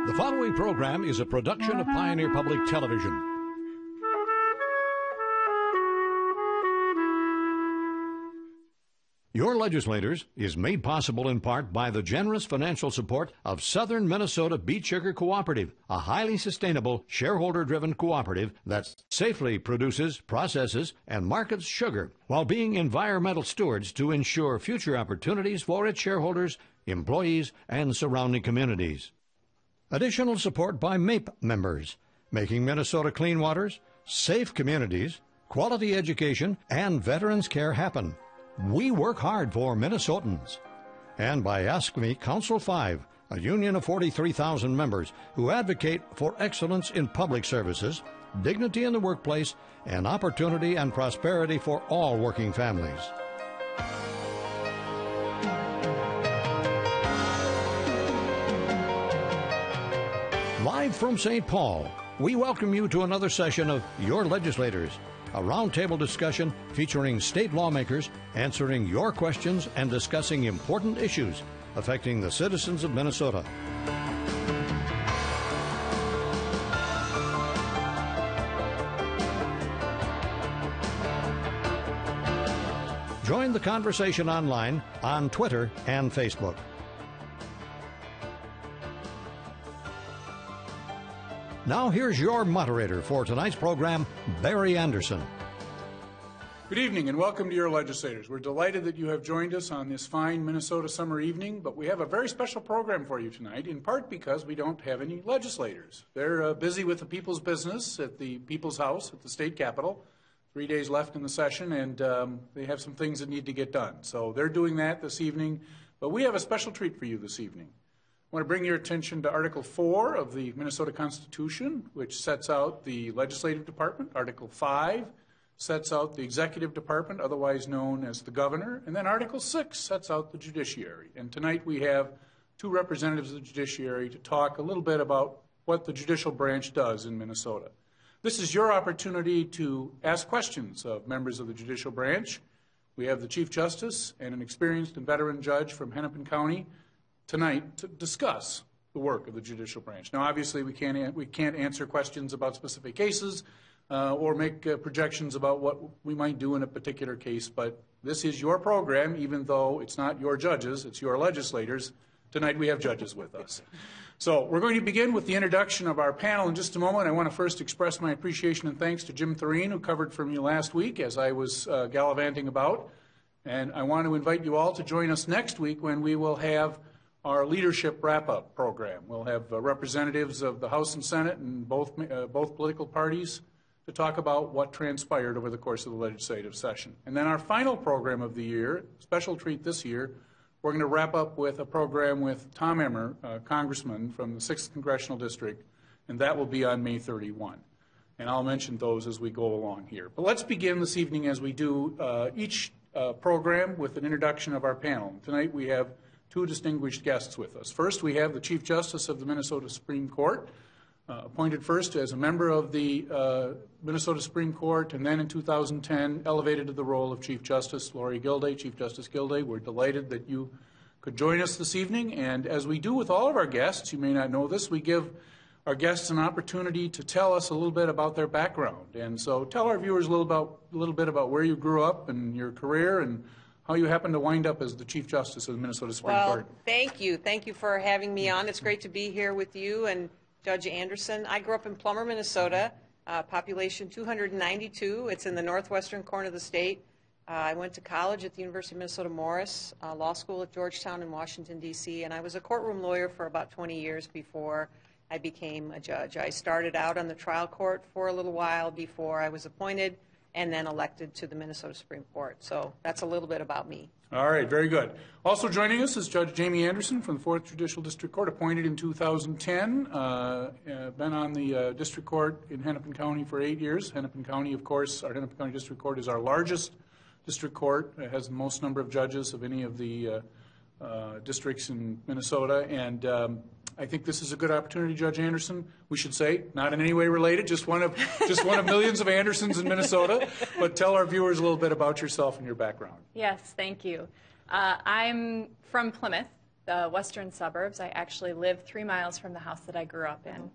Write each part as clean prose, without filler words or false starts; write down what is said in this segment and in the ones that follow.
The following program is a production of Pioneer Public Television. Your Legislators is made possible in part by the generous financial support of Southern Minnesota Beet Sugar Cooperative, a highly sustainable, shareholder-driven cooperative that safely produces, processes, and markets sugar while being environmental stewards to ensure future opportunities for its shareholders, employees, and surrounding communities. Additional support by MAPE members, making Minnesota clean waters, safe communities, quality education, and veterans care happen. We work hard for Minnesotans. And by Ask Me Council 5, a union of 43,000 members who advocate for excellence in public services, dignity in the workplace, and opportunity and prosperity for all working families. Live from St. Paul, we welcome you to another session of Your Legislators, a roundtable discussion featuring state lawmakers answering your questions and discussing important issues affecting the citizens of Minnesota. Join the conversation online on Twitter and Facebook. Now here's your moderator for tonight's program, Barry Anderson. Good evening and welcome to Your Legislators. We're delighted that you have joined us on this fine Minnesota summer evening, but we have a very special program for you tonight, in part because we don't have any legislators. They're busy with the people's business at the People's House at the state capitol. 3 days left in the session, and they have some things that need to get done. So they're doing that this evening, but we have a special treat for you this evening. I want to bring your attention to Article 4 of the Minnesota Constitution, which sets out the legislative department. Article 5 sets out the executive department, otherwise known as the governor. And then Article 6 sets out the judiciary. And tonight we have two representatives of the judiciary to talk a little bit about what the judicial branch does in Minnesota. This is your opportunity to ask questions of members of the judicial branch. We have the Chief Justice and an experienced and veteran judge from Hennepin County tonight to discuss the work of the judicial branch. Now, obviously, we can't answer questions about specific cases or make projections about what we might do in a particular case, but this is your program, even though it's not your judges, it's your legislators. Tonight we have judges with us. So we're going to begin with the introduction of our panel in just a moment. I want to first express my appreciation and thanks to Jim Thureen, who covered for me last week as I was gallivanting about. And I want to invite you all to join us next week when we will have our leadership wrap-up program. We'll have representatives of the House and Senate and both political parties to talk about what transpired over the course of the legislative session. And then our final program of the year, special treat this year, we're going to wrap up with a program with Tom Emmer, Congressman from the 6th Congressional District, and that will be on May 31. And I'll mention those as we go along here. But let's begin this evening as we do each program with an introduction of our panel. Tonight we have two distinguished guests with us. First, we have the Chief Justice of the Minnesota Supreme Court, appointed first as a member of the Minnesota Supreme Court, and then in 2010 elevated to the role of Chief Justice, Lorie Gildea. Chief Justice Gildea, we're delighted that you could join us this evening. And as we do with all of our guests, you may not know this, we give our guests an opportunity to tell us a little bit about their background. And so tell our viewers a little bit about where you grew up and your career and how you happened to wind up as the Chief Justice of the Minnesota Supreme Court. Thank you. Thank you for having me on. It's great to be here with you and Judge Anderson. I grew up in Plummer, Minnesota, population 292. It's in the northwestern corner of the state. I went to college at the University of Minnesota-Morris, law school at Georgetown in Washington, D.C., and I was a courtroom lawyer for about 20 years before I became a judge. I started out on the trial court for a little while before I was appointed and then elected to the Minnesota Supreme Court. So that's a little bit about me. All right, very good. Also joining us is Judge Jamie Anderson from the 4th Judicial District Court, appointed in 2010. Been on the district court in Hennepin County for 8 years. Hennepin County, of course, our Hennepin County District Court is our largest district court. It has the most number of judges of any of the districts in Minnesota. And I think this is a good opportunity, Judge Anderson. We should say, not in any way related, just one of millions of Andersons in Minnesota. But tell our viewers a little bit about yourself and your background. Yes, thank you. I'm from Plymouth. the western suburbs. I actually live 3 miles from the house that I grew up in.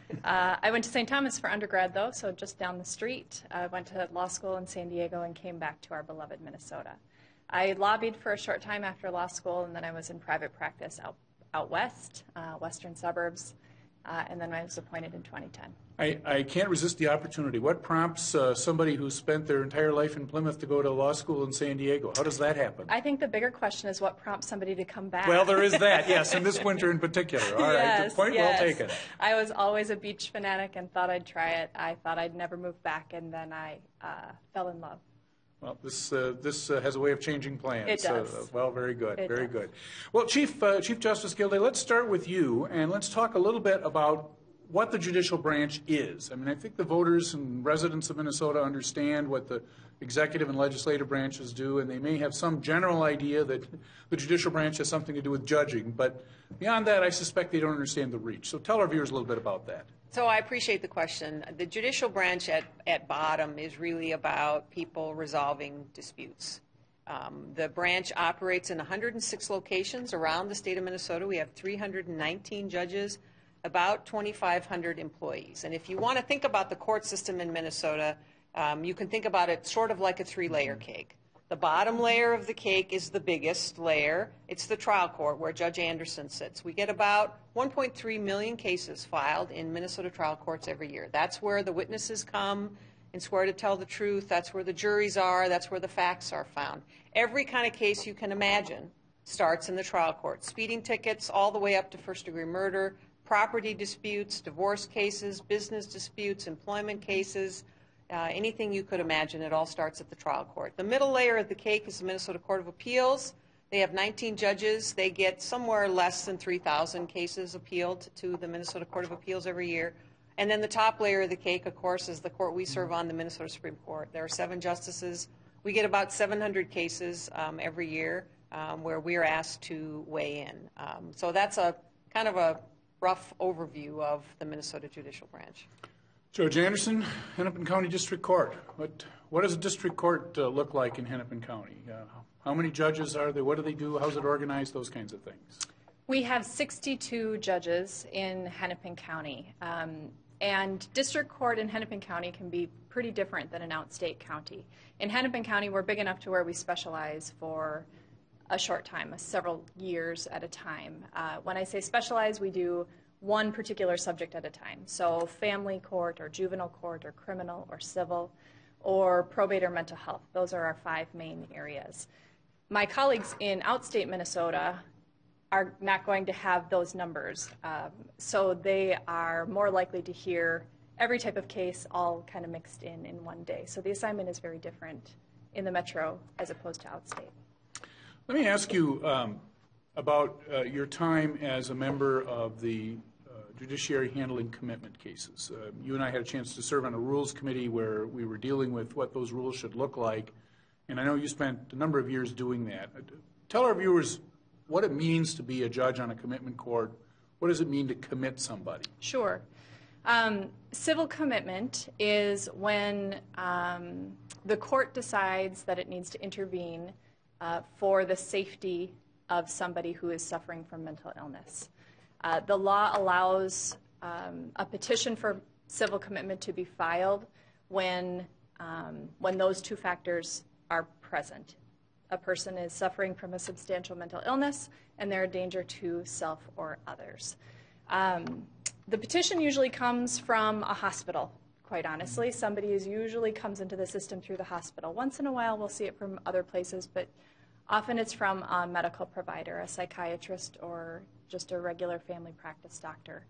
I went to St. Thomas for undergrad, though, so just down the street. I went to law school in San Diego and came back to our beloved Minnesota. I lobbied for a short time after law school, and then I was in private practice out west, western suburbs, and then I was appointed in 2010. I can't resist the opportunity. What prompts somebody who spent their entire life in Plymouth to go to law school in San Diego? How does that happen? I think the bigger question is what prompts somebody to come back. Well, there is that, yes, and this winter in particular. All right, Yes, point yes. well taken. I was always a beach fanatic and thought I'd try it. I thought I'd never move back, and then I fell in love. Well, this has a way of changing plans. It does. Well, very good, It very does. good. Well, Chief Justice Gildea, let's start with you, and let's talk a little bit about what the judicial branch is. I mean, I think the voters and residents of Minnesota understand what the executive and legislative branches do, and they may have some general idea that the judicial branch has something to do with judging, but beyond that, I suspect they don't understand the reach. So tell our viewers a little bit about that. So I appreciate the question. The judicial branch at bottom is really about people resolving disputes. The branch operates in 106 locations around the state of Minnesota. We have 319 judges, about 2,500 employees. And if you want to think about the court system in Minnesota, you can think about it sort of like a three-layer cake. The bottom layer of the cake is the biggest layer. It's the trial court where Judge Anderson sits. We get about 1.3 million cases filed in Minnesota trial courts every year. That's where the witnesses come and swear to tell the truth. That's where the juries are. That's where the facts are found. Every kind of case you can imagine starts in the trial court. Speeding tickets all the way up to first-degree murder, property disputes, divorce cases, business disputes, employment cases, anything you could imagine, it all starts at the trial court. The middle layer of the cake is the Minnesota Court of Appeals. They have 19 judges. They get somewhere less than 3,000 cases appealed to the Minnesota Court of Appeals every year. And then the top layer of the cake, of course, is the court we serve on, the Minnesota Supreme Court. There are 7 justices. We get about 700 cases every year where we are asked to weigh in. So that's a kind of a rough overview of the Minnesota Judicial Branch. Judge Anderson, Hennepin County District Court. What does a district court look like in Hennepin County? How many judges are there? What do they do? How's it organized? Those kinds of things. We have 62 judges in Hennepin County. And district court in Hennepin County can be pretty different than an outstate county. In Hennepin County, we're big enough to where we specialize for a short time, several years at a time. When I say specialize, we do one particular subject at a time. So family court or juvenile court or criminal or civil or probate or mental health. Those are our 5 main areas. My colleagues in outstate Minnesota are not going to have those numbers. So they are more likely to hear every type of case all kind of mixed in one day. So the assignment is very different in the metro as opposed to outstate. Let me ask you about your time as a member of the judiciary handling commitment cases. You and I had a chance to serve on a rules committee where we were dealing with what those rules should look like, and I know you spent a number of years doing that. Tell our viewers what it means to be a judge on a commitment court. What does it mean to commit somebody? Sure. Civil commitment is when the court decides that it needs to intervene for the safety of somebody who is suffering from mental illness. The law allows a petition for civil commitment to be filed when those 2 factors are present. A person is suffering from a substantial mental illness and they're a danger to self or others. The petition usually comes from a hospital, quite honestly. Somebody usually comes into the system through the hospital. Once in a while we'll see it from other places, but often it's from a medical provider, a psychiatrist, or just a regular family practice doctor.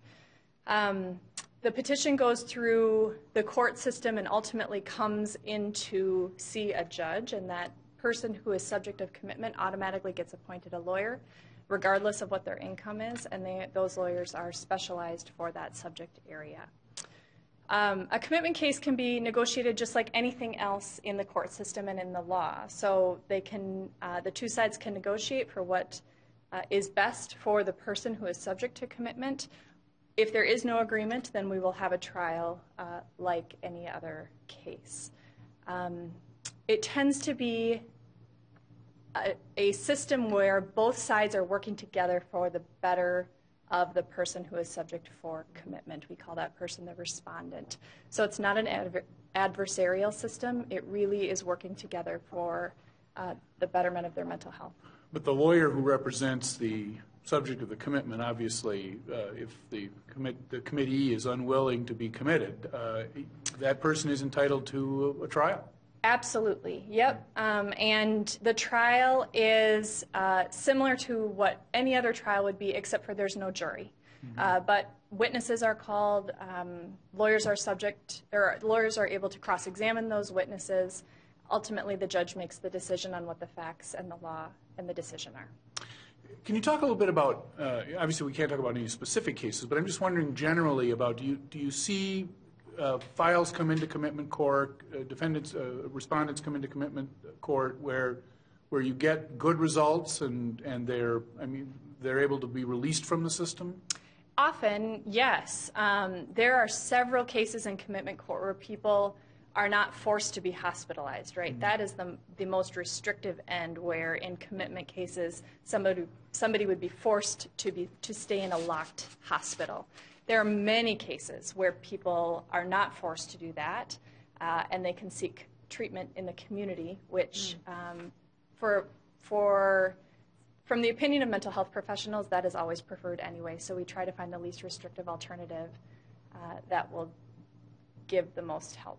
The petition goes through the court system and ultimately comes in to see a judge, and that person who is subject of commitment automatically gets appointed a lawyer, regardless of what their income is, and those lawyers are specialized for that subject area. A commitment case can be negotiated just like anything else in the court system and in the law. So they can, the 2 sides can negotiate for what is best for the person who is subject to commitment. If there is no agreement, then we will have a trial like any other case. It tends to be a system where both sides are working together for the better of the person who is subject for commitment. We call that person the respondent. So it's not an adversarial system. It really is working together for the betterment of their mental health. But the lawyer who represents the subject of the commitment, obviously, if the committee is unwilling to be committed, that person is entitled to a trial. Absolutely, yep. And the trial is similar to what any other trial would be, except for there's no jury. But witnesses are called, lawyers are able to cross-examine those witnesses. Ultimately, the judge makes the decision on what the facts and the law and the decision are. Can you talk a little bit about, obviously we can't talk about any specific cases, but I'm just wondering generally about, do you see files come into commitment court, respondents come into commitment court where you get good results and they're able to be released from the system? Often, yes. There are several cases in commitment court where people are not forced to be hospitalized, right? That is the most restrictive end, where in commitment cases somebody would be forced to stay in a locked hospital. There are many cases where people are not forced to do that, and they can seek treatment in the community, which from the opinion of mental health professionals, that is always preferred anyway. So we try to find the least restrictive alternative that will give the most help.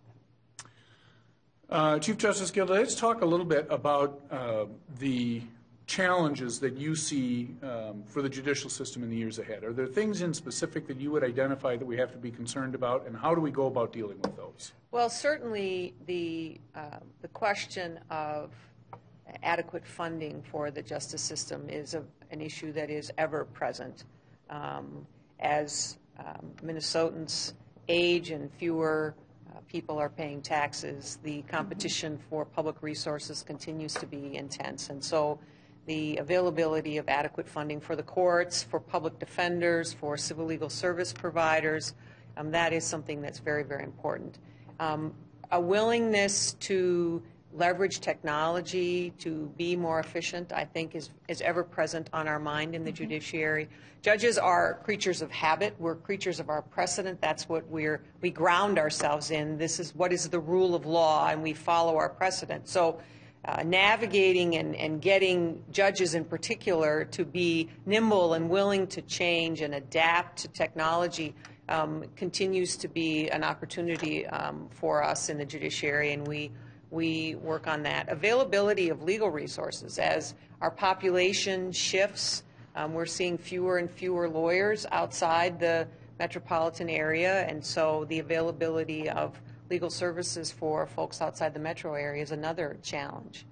Chief Justice Gildea, let's talk a little bit about the challenges that you see for the judicial system in the years ahead. Are there things in specific that you would identify that we have to be concerned about, and how do we go about dealing with those? Well, certainly the question of adequate funding for the justice system is an issue that is ever present. As Minnesotans age and fewer people are paying taxes, the competition for public resources continues to be intense. And so the availability of adequate funding for the courts, for public defenders, for civil legal service providers, that is something that's very, very important. A willingness to leverage technology to be more efficient, I think, is ever present on our mind in the judiciary. Judges are creatures of habit. We're creatures of our precedent. That's what we ground ourselves in. This is what is the rule of law, and we follow our precedent. So navigating and getting judges in particular to be nimble and willing to change and adapt to technology continues to be an opportunity for us in the judiciary, and we work on that. Availability of legal resources. As our population shifts, we're seeing fewer and fewer lawyers outside the metropolitan area, and so the availability of legal services for folks outside the metro area is another challenge.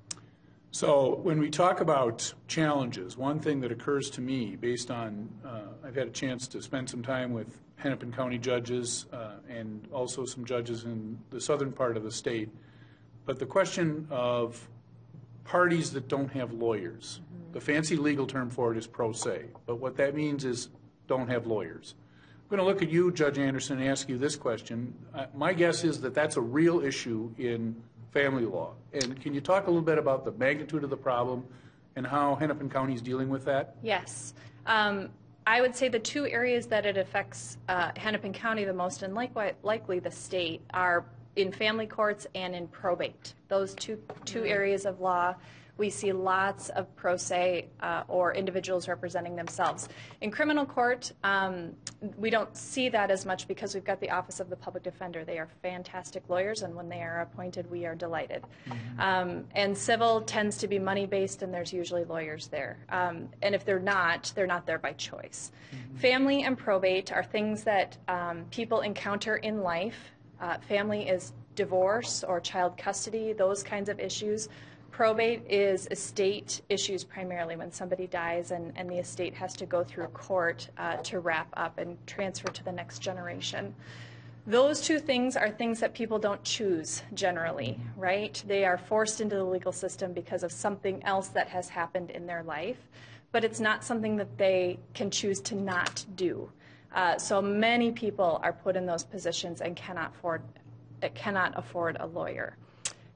So when we talk about challenges, one thing that occurs to me based on, I've had a chance to spend some time with Hennepin County judges and also some judges in the southern part of the state, but the question of parties that don't have lawyers. The fancy legal term for it is pro se, but what that means is don't have lawyers. I'm going to look at you, Judge Anderson, and ask you this question. My guess is that that's a real issue in family law. And can you talk a little bit about the magnitude of the problem and how Hennepin County is dealing with that? Yes. I would say the two areas that it affects Hennepin County the most, and likely the state, are in family courts and in probate. Those two areas of law, we see lots of pro se or individuals representing themselves. In criminal court, we don't see that as much because we've got the Office of the Public Defender. They are fantastic lawyers, and when they are appointed, we are delighted. And civil tends to be money-based, and there's usually lawyers there. And if they're not there by choice. Family and probate are things that people encounter in life. Family is divorce or child custody, those kinds of issues. Probate is estate issues primarily when somebody dies and the estate has to go through court to wrap up and transfer to the next generation. Those two things are things that people don't choose generally, right? They are forced into the legal system because of something else that has happened in their life, but it's not something that they can choose to not do. So many people are put in those positions and cannot afford a lawyer.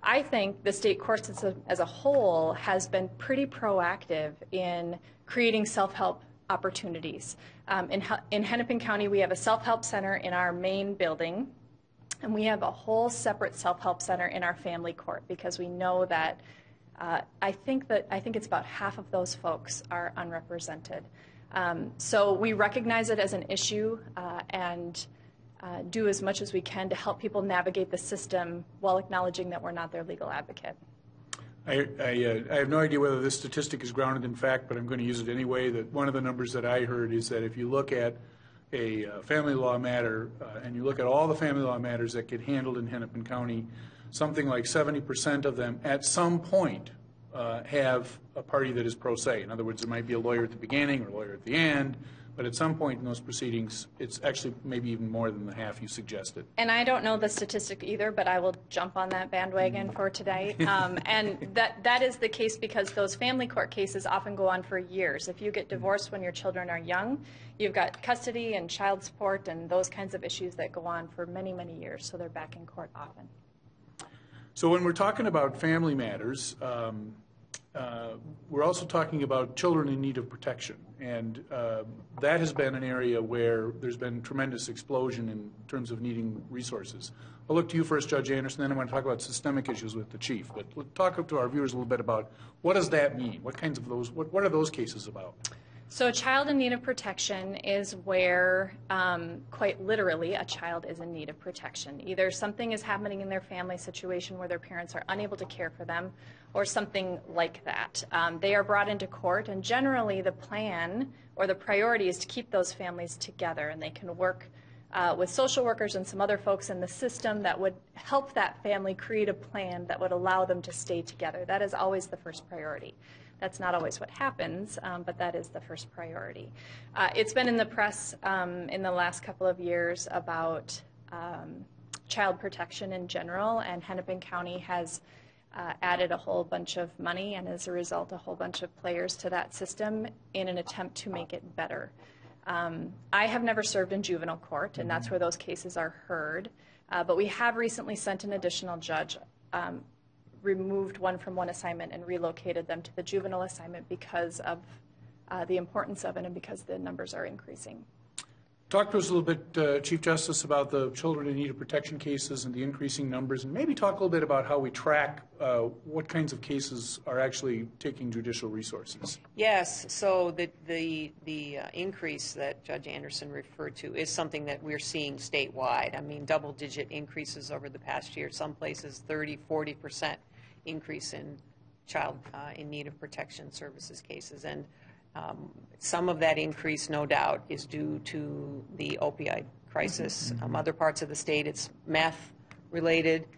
I think the state courts as a whole has been pretty proactive in creating self-help opportunities. In Hennepin County, we have a self-help center in our main building, and we have a whole separate self-help center in our family court, because we know that I think it's about half of those folks are unrepresented. So we recognize it as an issue and do as much as we can to help people navigate the system while acknowledging that we're not their legal advocate. I have no idea whether this statistic is grounded in fact, but I'm going to use it anyway. That one of the numbers that I heard is that if you look at a family law matter and you look at all the family law matters that get handled in Hennepin County, something like 70% of them at some point have a party that is pro se. In other words, there might be a lawyer at the beginning or a lawyer at the end, but at some point in those proceedings, it's actually maybe even more than the half you suggested. And I don't know the statistic either, but I will jump on that bandwagon for today. And that is the case because those family court cases often go on for years. If you get divorced when your children are young, you've got custody and child support and those kinds of issues that go on for many, many years, so they're back in court often. So when we're talking about family matters, we're also talking about children in need of protection, and that has been an area where there's been tremendous explosion in terms of needing resources. I'll look to you first, Judge Anderson, then I want to talk about systemic issues with the chief. But let's talk to our viewers a little bit about what does that mean? What kinds of those? What are those cases about? So a child in need of protection is where, quite literally, a child is in need of protection. Either something is happening in their family situation where their parents are unable to care for them, or something like that. They are brought into court, and generally the plan or the priority is to keep those families together, and they can work with social workers and some other folks in the system that would help that family create a plan that would allow them to stay together. That is always the first priority. That's not always what happens, but that is the first priority. It's been in the press in the last couple of years about child protection in general, and Hennepin County has added a whole bunch of money and, as a result, a whole bunch of players to that system in an attempt to make it better. I have never served in juvenile court, and that's where those cases are heard, but we have recently sent an additional judge, removed one from one assignment and relocated them to the juvenile assignment because of the importance of it and because the numbers are increasing. Talk to us a little bit, Chief Justice, about the children in need of protection cases and the increasing numbers, and maybe talk a little bit about how we track what kinds of cases are actually taking judicial resources. Yes, so the increase that Judge Anderson referred to is something that we're seeing statewide. I mean, double-digit increases over the past year, some places 30, 40% increase in child in need of protection services cases. And some of that increase, no doubt, is due to the opioid crisis. Other parts of the state, it's meth-related,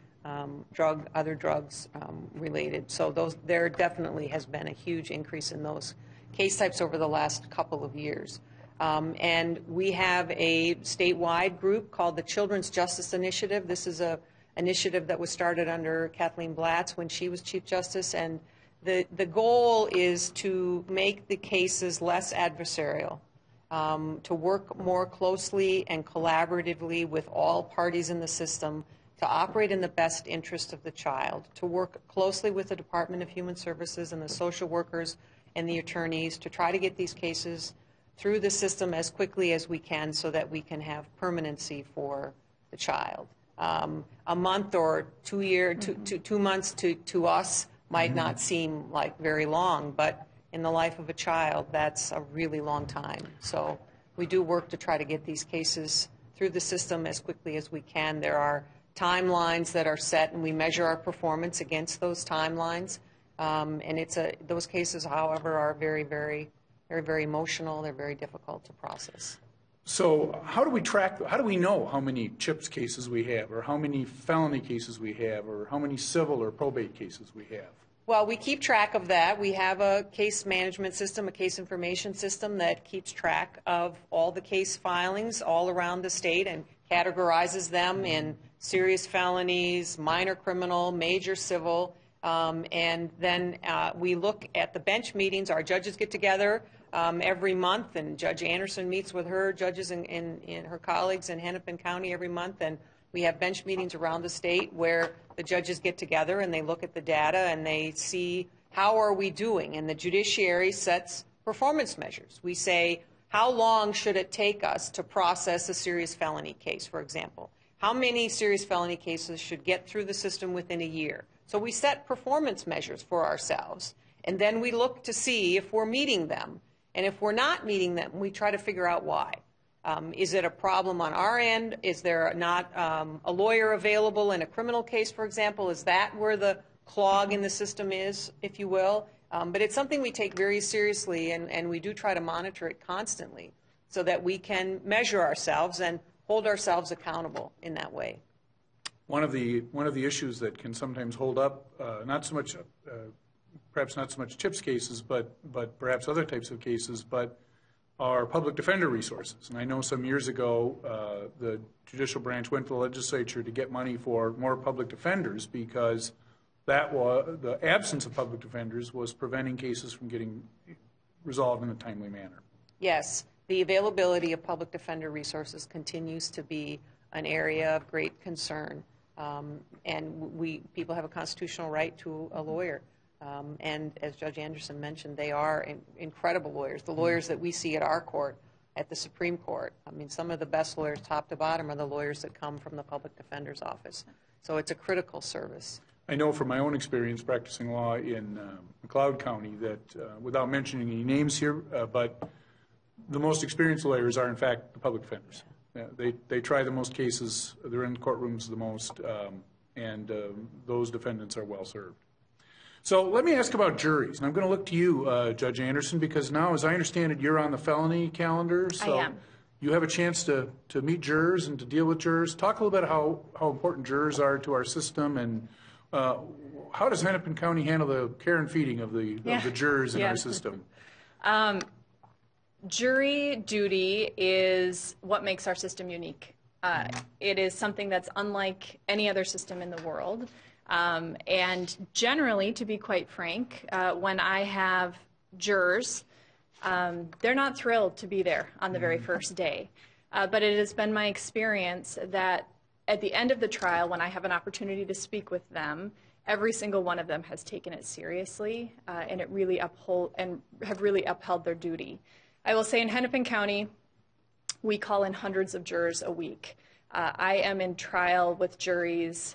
other drugs related. So there definitely has been a huge increase in those case types over the last couple of years. And we have a statewide group called the Children's Justice Initiative. This is an initiative that was started under Kathleen Blatz when she was Chief Justice, and the goal is to make the cases less adversarial, to work more closely and collaboratively with all parties in the system, to operate in the best interest of the child, to work closely with the Department of Human Services and the social workers and the attorneys to try to get these cases through the system as quickly as we can so that we can have permanency for the child. A month or 2 months to us might not seem like very long, but in the life of a child, that's a really long time. So we do work to try to get these cases through the system as quickly as we can. There are timelines that are set, and we measure our performance against those timelines. And those cases, however, are very, very, very, very emotional. They're very difficult to process. So how do we know how many CHIPS cases we have, or how many felony cases we have, or how many civil or probate cases we have? Well, we keep track of that. We have a case management system, a case information system that keeps track of all the case filings all around the state and categorizes them in serious felonies, minor criminal, major civil, and then we look at the bench meetings. Our judges get together every month, and Judge Anderson meets with her judges and her colleagues in Hennepin County every month and We have bench meetings around the state where the judges get together and they look at the data and they see how are we doing, and the judiciary sets performance measures. We say, how long should it take us to process a serious felony case, for example? How many serious felony cases should get through the system within a year? So we set performance measures for ourselves, and then we look to see if we're meeting them. And if we're not meeting them, we try to figure out why. Is it a problem on our end? Is there not a lawyer available in a criminal case, for example? Is that where the clog in the system is, if you will? But it's something we take very seriously, and we do try to monitor it constantly so that we can measure ourselves and hold ourselves accountable in that way. One of the issues that can sometimes hold up, not so much, perhaps not so much TIPS cases, but perhaps other types of cases, but are public defender resources. And I know some years ago the judicial branch went to the legislature to get money for more public defenders because that was, the absence of public defenders was preventing cases from getting resolved in a timely manner. Yes, the availability of public defender resources continues to be an area of great concern. And people have a constitutional right to a lawyer. And as Judge Anderson mentioned, they are incredible lawyers. The lawyers that we see at our court, at the Supreme Court, I mean, some of the best lawyers top to bottom are the lawyers that come from the public defender's office. So it's a critical service. I know from my own experience practicing law in McLeod County that, without mentioning any names here, but the most experienced lawyers are, in fact, the public defenders. They try the most cases, they're in courtrooms the most, and those defendants are well served. So let me ask about juries. And I'm going to look to you, Judge Anderson, because now, as I understand it, you're on the felony calendar. So I am. You have a chance to meet jurors and to deal with jurors. Talk a little bit how important jurors are to our system, and how does Hennepin County handle the care and feeding of the jurors in our system? Jury duty is what makes our system unique. It is something that's unlike any other system in the world. And generally, to be quite frank, when I have jurors, they're not thrilled to be there on the very first day. But it has been my experience that at the end of the trial, when I have an opportunity to speak with them, every single one of them has taken it seriously and have really upheld their duty. I will say in Hennepin County, we call in hundreds of jurors a week. I am in trial with juries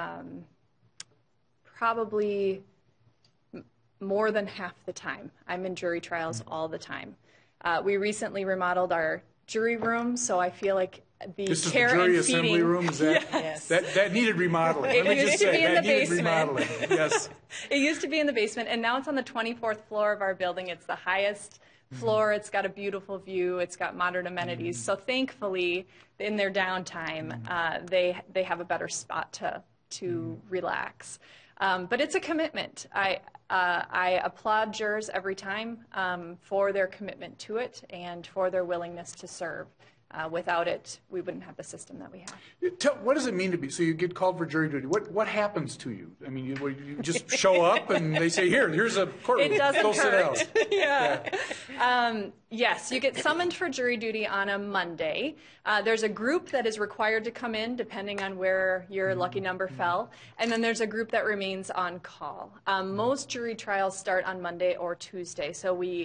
probably more than half the time. I'm in jury trials all the time. We recently remodeled our jury room, so I feel like the This is care the jury and feeding. assembly room? Is that, Yes. that needed remodeling. It Let me used just to say, be in that the needed basement. remodeling. Yes. It used to be in the basement, and now it's on the 24th floor of our building. It's the highest floor. It's got a beautiful view. It's got modern amenities. So thankfully, in their downtime, they have a better spot to relax. But it's a commitment. I applaud jurors every time for their commitment to it and for their willingness to serve. Without it, we wouldn't have the system that we have. What does it mean to be, so you get called for jury duty, what happens to you? I mean, you just show up and they say, here's a courtroom, It doesn't go sit down. hurt. Yeah. Yes, you get summoned for jury duty on a Monday. There's a group that is required to come in depending on where your lucky number fell, and then there's a group that remains on call. Most jury trials start on Monday or Tuesday, so we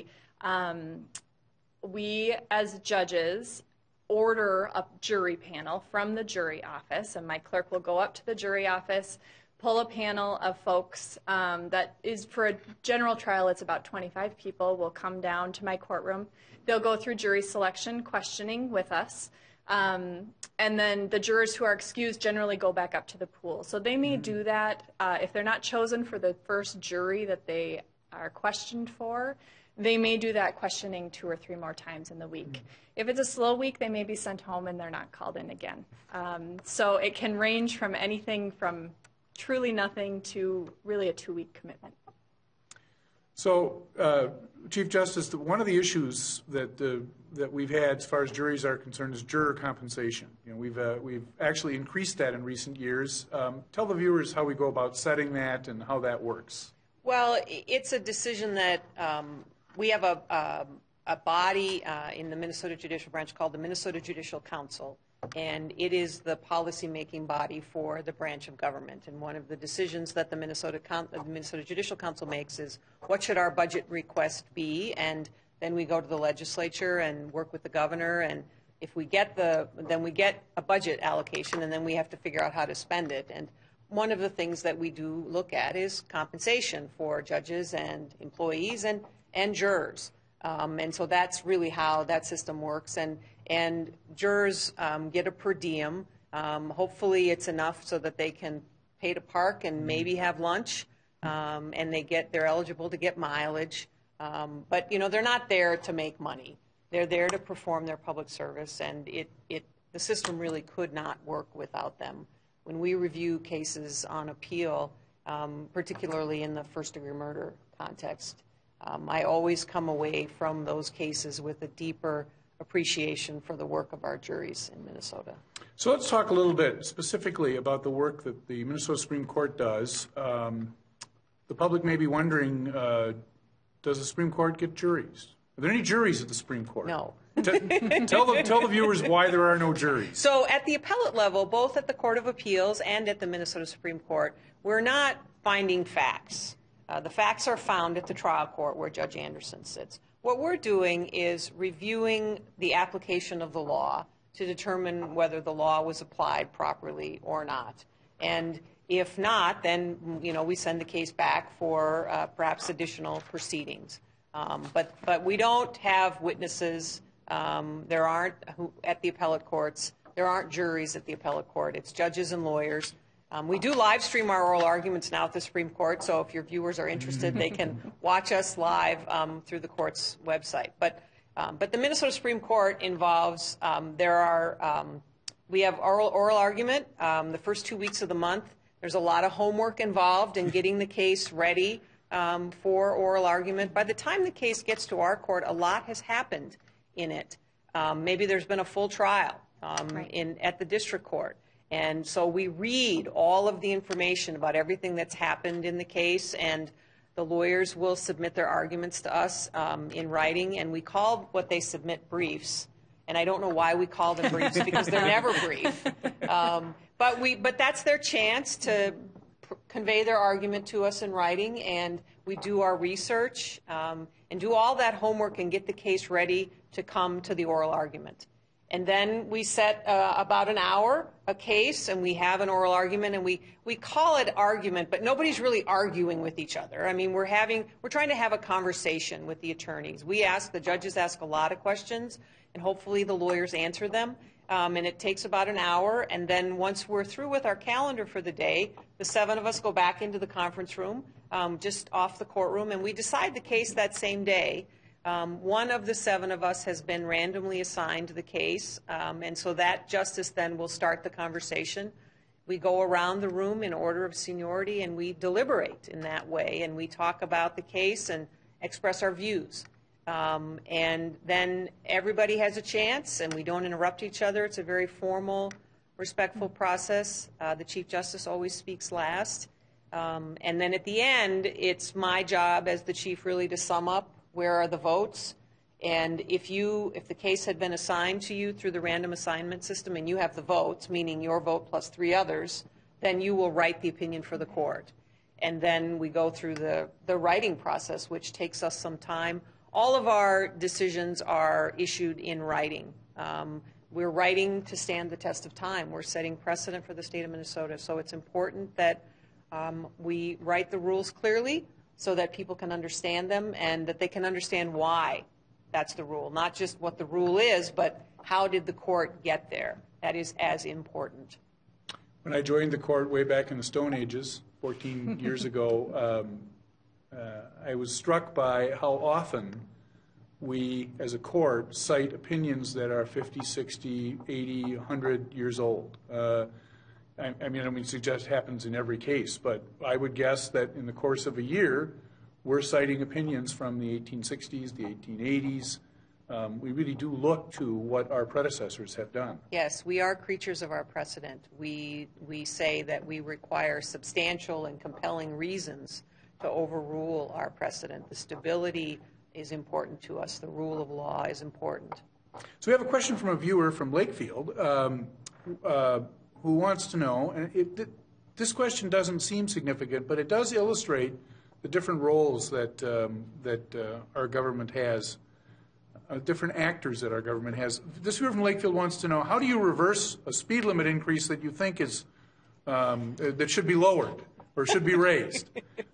as judges order a jury panel from the jury office, and my clerk will go up to the jury office, pull a panel of folks that is, for a general trial, it's about 25 people, will come down to my courtroom. They'll go through jury selection, questioning with us, and then the jurors who are excused generally go back up to the pool. So they may do that if they're not chosen for the first jury that they are questioned for. They may do that questioning 2 or 3 more times in the week. If it's a slow week, they may be sent home and they're not called in again. So it can range from anything from truly nothing to really a 2-week commitment. So, Chief Justice, one of the issues that we've had as far as juries are concerned is juror compensation. You know, we've actually increased that in recent years. Tell the viewers how we go about setting that and how that works. Well, it's a decision that we have a body in the Minnesota Judicial Branch called the Minnesota Judicial Council, and it is the policy-making body for the branch of government. And one of the decisions that the Minnesota Judicial Council makes is, what should our budget request be? And then we go to the legislature and work with the governor, and if we get then we get a budget allocation, and then we have to figure out how to spend it. And one of the things that we do look at is compensation for judges and employees and jurors. And so that's really how that system works. And jurors get a per diem. Hopefully it's enough so that they can pay to park and maybe have lunch, and they're eligible to get mileage. But they're not there to make money. They're there to perform their public service, and the system really could not work without them. When we review cases on appeal, particularly in the first-degree murder context, I always come away from those cases with a deeper appreciation for the work of our juries in Minnesota. So let's talk a little bit specifically about the work that the Minnesota Supreme Court does. The public may be wondering, does the Supreme Court get juries? Are there any juries at the Supreme Court? No. Tell the viewers why there are no juries. So at the appellate level, both at the Court of Appeals and at the Minnesota Supreme Court, we're not finding facts. The facts are found at the trial court where Judge Anderson sits. What we're doing is reviewing the application of the law to determine whether the law was applied properly or not. And if not, then we send the case back for perhaps additional proceedings. But we don't have witnesses. There aren't at the appellate courts. There aren't juries at the appellate court. It's judges and lawyers. We do live stream our oral arguments now at the Supreme Court, so if your viewers are interested, they can watch us live through the court's website. But the Minnesota Supreme Court involves, we have oral argument the first 2 weeks of the month. There's a lot of homework involved in getting the case ready for oral argument. By the time the case gets to our court, a lot has happened in it. Maybe there's been a full trial at the district court. And so we read all of the information about everything that's happened in the case, and the lawyers will submit their arguments to us in writing, and we call what they submit briefs. And I don't know why we call them briefs, because they're never brief. But that's their chance to convey their argument to us in writing, and we do our research and do all that homework and get the case ready to come to the oral argument. And then we set about an hour a case, and we have an oral argument, and we call it argument, but nobody's really arguing with each other. I mean, we're trying to have a conversation with the attorneys. The judges ask a lot of questions, and hopefully the lawyers answer them. And it takes about an hour, and then once we're through with our calendar for the day, the 7 of us go back into the conference room, just off the courtroom, and we decide the case that same day. One of the 7 of us has been randomly assigned the case, and so that justice then will start the conversation. We go around the room in order of seniority, and we deliberate in that way, and we talk about the case and express our views. And then everybody has a chance, and we don't interrupt each other. It's a very formal, respectful process. The Chief Justice always speaks last. And then at the end, it's my job as the Chief really to sum up where are the votes. And if the case had been assigned to you through the random assignment system and you have the votes, meaning your vote plus 3 others, then you will write the opinion for the court. And then we go through the writing process, which takes us some time. All of our decisions are issued in writing. We're writing to stand the test of time. We're setting precedent for the state of Minnesota. So it's important that we write the rules clearly so that people can understand them and that they can understand why that's the rule. Not just what the rule is, but how did the court get there? That is as important. When I joined the court way back in the Stone Ages, 14 years ago, I was struck by how often we, as a court, cite opinions that are 50, 60, 80, 100 years old. I mean, suggest happens in every case, but I would guess that in the course of a year, we're citing opinions from the 1860s, the 1880s. We really do look to what our predecessors have done. Yes, we are creatures of our precedent. We say that we require substantial and compelling reasons to overrule our precedent. The stability is important to us. The rule of law is important. So we have a question from a viewer from Lakefield who wants to know, and this question doesn't seem significant, but it does illustrate the different roles that our government has, different actors that our government has. This viewer from Lakefield wants to know, how do you reverse a speed limit increase that you think is that should be lowered or should be raised?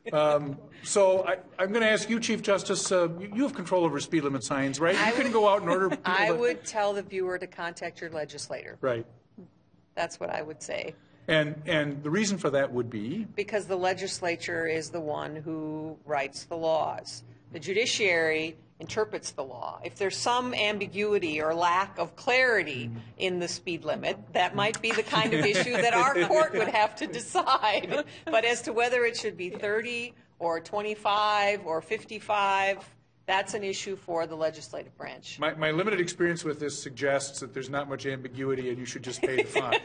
So I'm going to ask you, Chief Justice, you have control over speed limit signs, right? You can go out and order people I would tell the viewer to contact your legislator. Right. That's what I would say. And the reason for that would be? Because the legislature is the one who writes the laws. The judiciary interprets the law. If there's some ambiguity or lack of clarity in the speed limit, that might be the kind of issue that our court would have to decide. But as to whether it should be 30 or 25 or 55, that's an issue for the legislative branch. My limited experience with this suggests that there's not much ambiguity and you should just pay the fine.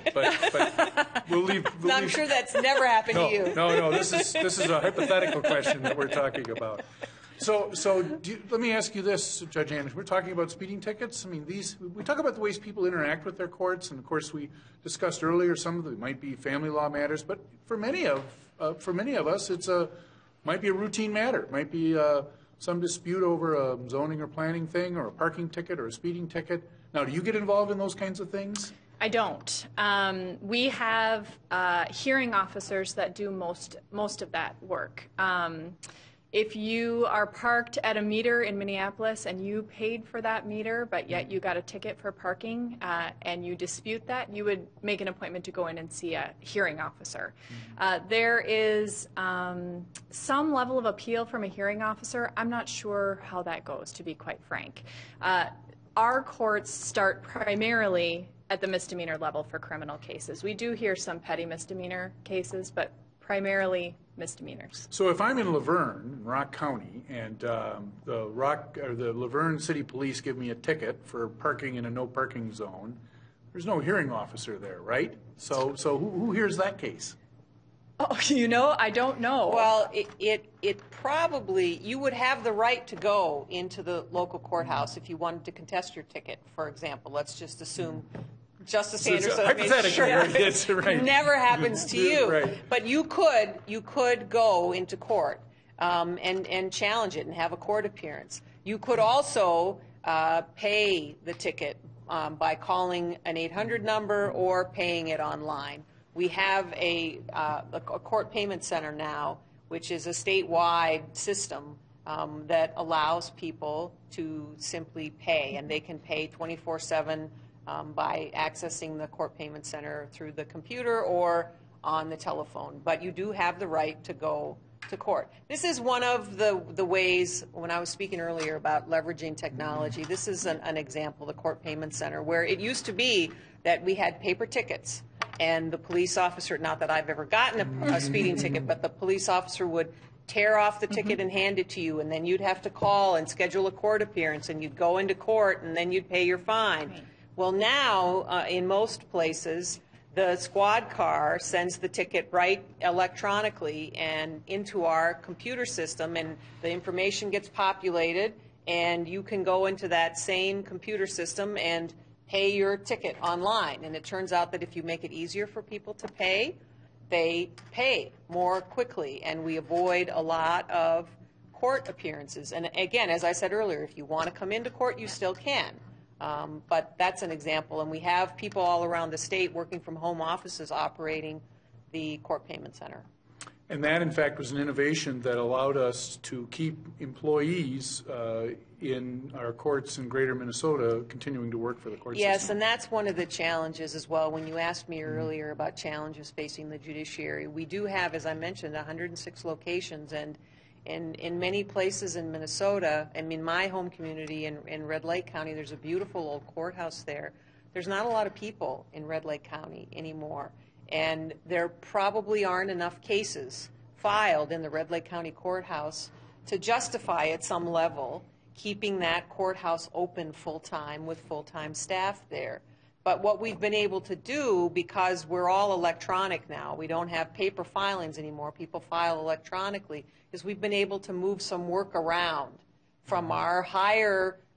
But we'll leave. I'm sure that's never happened to you. No. This is a hypothetical question that we're talking about. So let me ask you this, Judge Anderson. We're talking about speeding tickets. I mean, we talk about the ways people interact with their courts, and of course we discussed earlier some of them might be family law matters, but for many of us, might be a routine matter. It might be some dispute over a zoning or planning thing, or a parking ticket, or a speeding ticket. Now, do you get involved in those kinds of things? I don't. We have hearing officers that do most of that work. If you are parked at a meter in Minneapolis and you paid for that meter, but yet you got a ticket for parking and you dispute that, you would make an appointment to go in and see a hearing officer. There is some level of appeal from a hearing officer. I'm not sure how that goes, to be quite frank. Our courts start primarily at the misdemeanor level for criminal cases. We do hear some petty misdemeanor cases, but primarily misdemeanors. So if I'm in Laverne, Rock County, and the Laverne City Police give me a ticket for parking in a no parking zone, there's no hearing officer there, right? So who hears that case? Oh, I don't know. Well, it probably, you would have the right to go into the local courthouse if you wanted to contest your ticket, for example. Let's just assume Justice Anderson, hypothetically, never happens to you. Right. But you could go into court and challenge it and have a court appearance. You could also pay the ticket by calling an 800 number or paying it online. We have a court payment center now, which is a statewide system that allows people to simply pay, and they can pay 24/7 by accessing the court payment center through the computer or on the telephone. But you do have the right to go to court. This is one of the ways, when I was speaking earlier about leveraging technology, this is an example, the court payment center, where it used to be that we had paper tickets and the police officer, not that I've ever gotten a speeding ticket, but the police officer would tear off the ticket and hand it to you, and then you'd have to call and schedule a court appearance, and you'd go into court, and then you'd pay your fine. Right. Well, now, in most places, the squad car sends the ticket right electronically and into our computer system, and the information gets populated, and you can go into that same computer system and pay your ticket online. And it turns out that if you make it easier for people to pay, they pay more quickly, and we avoid a lot of court appearances. And again, as I said earlier, if you want to come into court, you still can. But that's an example, and we have people all around the state working from home offices operating the court payment center. And that, in fact, was an innovation that allowed us to keep employees in our courts in greater Minnesota continuing to work for the court system. Yes, and that's one of the challenges as well. When you asked me earlier about challenges facing the judiciary, we do have, as I mentioned, 106 locations, and in many places in Minnesota, and in my home community in Red Lake County, there's a beautiful old courthouse there. There's not a lot of people in Red Lake County anymore, and there probably aren't enough cases filed in the Red Lake County courthouse to justify at some level keeping that courthouse open full-time with full-time staff there. But what we've been able to do, because we're all electronic now, we don't have paper filings anymore, people file electronically, is we've been able to move some work around from our higher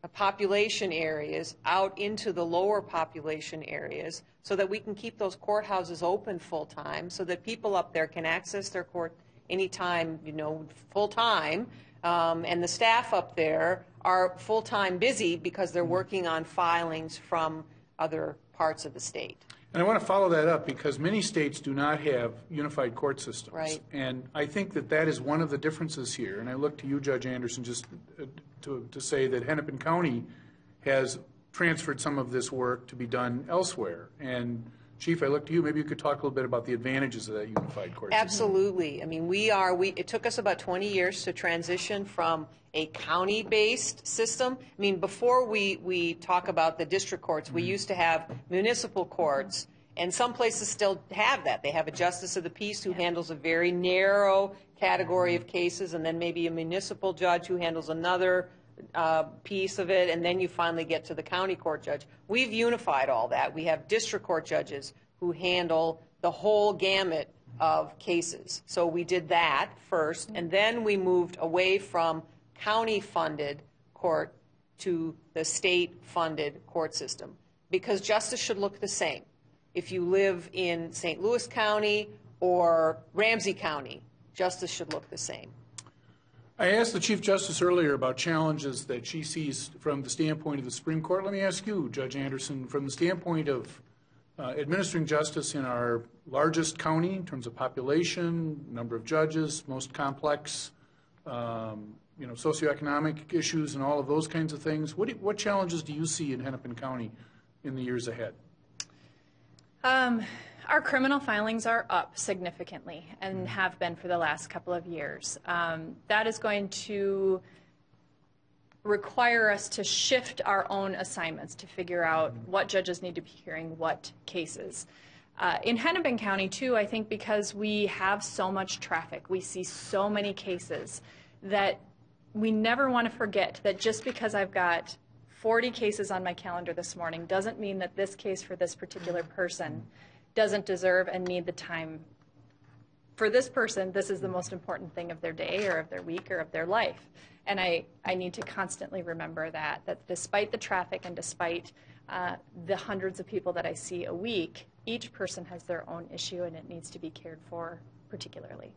population areas out into the lower population areas so that we can keep those courthouses open full-time, so that people up there can access their court anytime, full-time, and the staff up there are full-time busy because they're working on filings from other parts of the state. And I want to follow that up because many states do not have unified court systems. Right. And I think that that is one of the differences here. And I look to you, Judge Anderson, just to say that Hennepin County has transferred some of this work to be done elsewhere. And Chief, I look to you. Maybe you could talk a little bit about the advantages of that unified court system. Absolutely. I mean, it took us about 20 years to transition from a county-based system. I mean, before we talk about the district courts, we used to have municipal courts, and some places still have that. They have a justice of the peace who handles a very narrow category of cases, and then maybe a municipal judge who handles another piece of it, and then you finally get to the county court judge. We've unified all that. We have district court judges who handle the whole gamut of cases. So we did that first, and then we moved away from county-funded court to the state-funded court system, because justice should look the same. If you live in St. Louis County or Ramsey County, justice should look the same. I asked the Chief Justice earlier about challenges that she sees from the standpoint of the Supreme Court. Let me ask you, Judge Anderson, from the standpoint of administering justice in our largest county in terms of population, number of judges, most complex, socioeconomic issues and all of those kinds of things, what challenges do you see in Hennepin County in the years ahead? Our criminal filings are up significantly and have been for the last couple of years. That is going to require us to shift our own assignments to figure out what judges need to be hearing what cases. In Hennepin County, too, I think because we have so much traffic, we see so many cases, that we never want to forget that just because I've got 40 cases on my calendar this morning doesn't mean that this case for this particular person doesn't deserve and need the time. For this person, this is the most important thing of their day or of their week or of their life. And I need to constantly remember that despite the traffic and despite the hundreds of people that I see a week, each person has their own issue and it needs to be cared for particularly.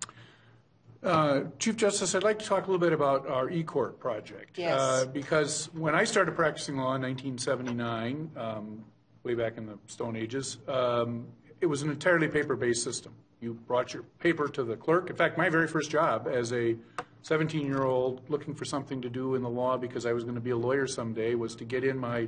Chief Justice, I'd like to talk a little bit about our e-court project. Yes. Because when I started practicing law in 1979, way back in the Stone Ages, it was an entirely paper-based system. You brought your paper to the clerk. In fact, my very first job as a 17-year-old looking for something to do in the law because I was going to be a lawyer someday was to get in my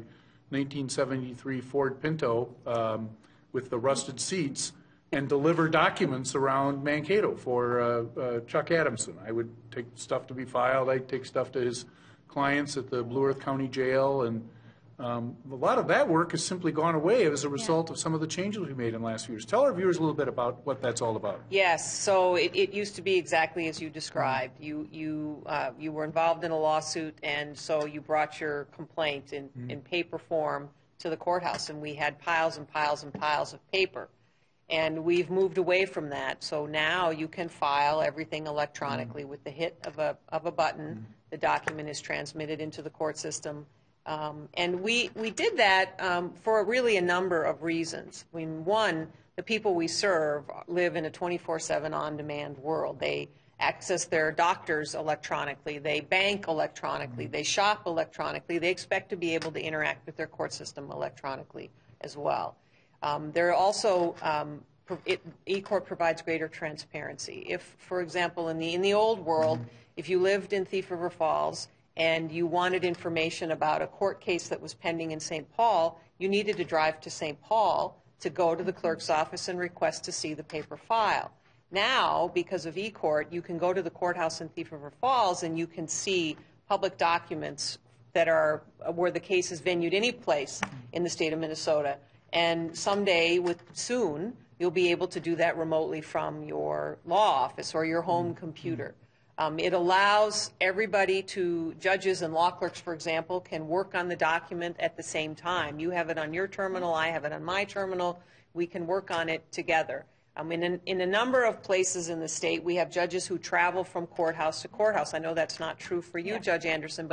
1973 Ford Pinto with the rusted seats and deliver documents around Mankato for Chuck Adamson. I would take stuff to be filed. I'd take stuff to his clients at the Blue Earth County Jail, and a lot of that work has simply gone away as a result of some of the changes we made in the last few years. Tell our viewers a little bit about what that's all about. Yes, so it used to be exactly as you described. You were involved in a lawsuit, and so you brought your complaint in paper form to the courthouse, and we had piles and piles and piles of paper. And we've moved away from that, so now you can file everything electronically with the hit of a button. The document is transmitted into the court system. And we did that for really a number of reasons. I mean, one, the people we serve live in a 24/7 on-demand world. They access their doctors electronically. They bank electronically. They shop electronically. They expect to be able to interact with their court system electronically as well. There are also e-court provides greater transparency. If, for example, in the old world, if you lived in Thief River Falls and you wanted information about a court case that was pending in St. Paul, you needed to drive to St. Paul to go to the clerk's office and request to see the paper file. Now, because of e-court, you can go to the courthouse in Thief River Falls and you can see public documents that are where the case is venued any place in the state of Minnesota. And someday, soon, you'll be able to do that remotely from your law office or your home computer. It allows everybody judges and law clerks, for example, can work on the document at the same time. You have it on your terminal, I have it on my terminal. We can work on it together. In a number of places in the state, we have judges who travel from courthouse to courthouse. I know that's not true for you, Judge Anderson, but